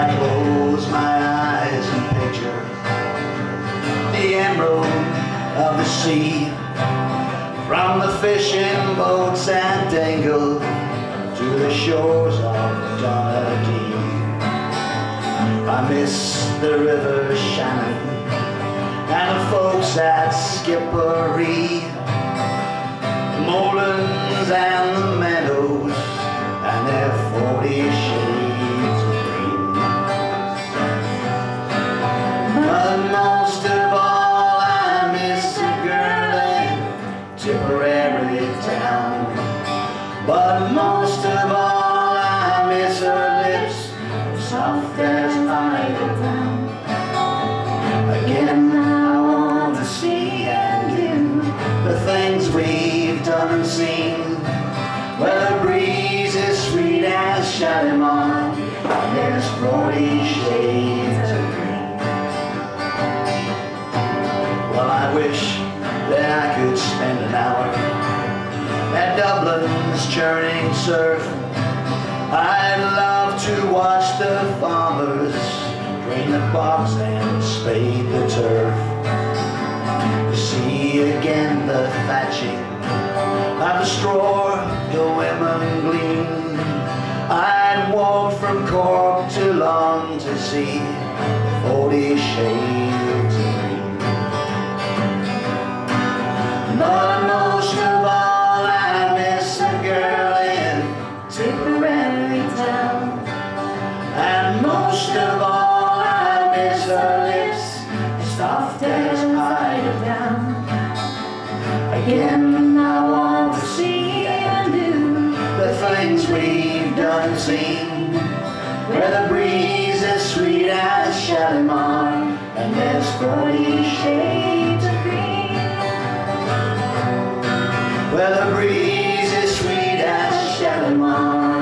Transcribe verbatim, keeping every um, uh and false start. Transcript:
I close my eyes and picture the emerald of the sea, from the fishing boats at Dingle to the shores of Dundee. I miss the river Shannon and the folks at Skippery, the moorlands and the meadows and their forty shades of green. But most of all I miss a girl in Tipperary town. But most of all I miss her lips, soft as idle down. Again I want to see and do the things we've done and seen, where the breeze is sweet as Shalimar and there's forty shades of green. Well, I wish that I could spend an hour at Dublin's churning surf. I'd love to watch the farmers drain the bogs and spade the turf, to see again the thatching of the straw the women glean. I'd walk from Cork to Long to see the forty shades of green. But most of all I miss a girl in Tipperary town, and most of all I miss her lips, soft as idle down. Again I want to see and do the things we've done and seen, where the breeze is sweet as Shalimar and there's forty shades of green. Where the breeze is sweet as Shalimar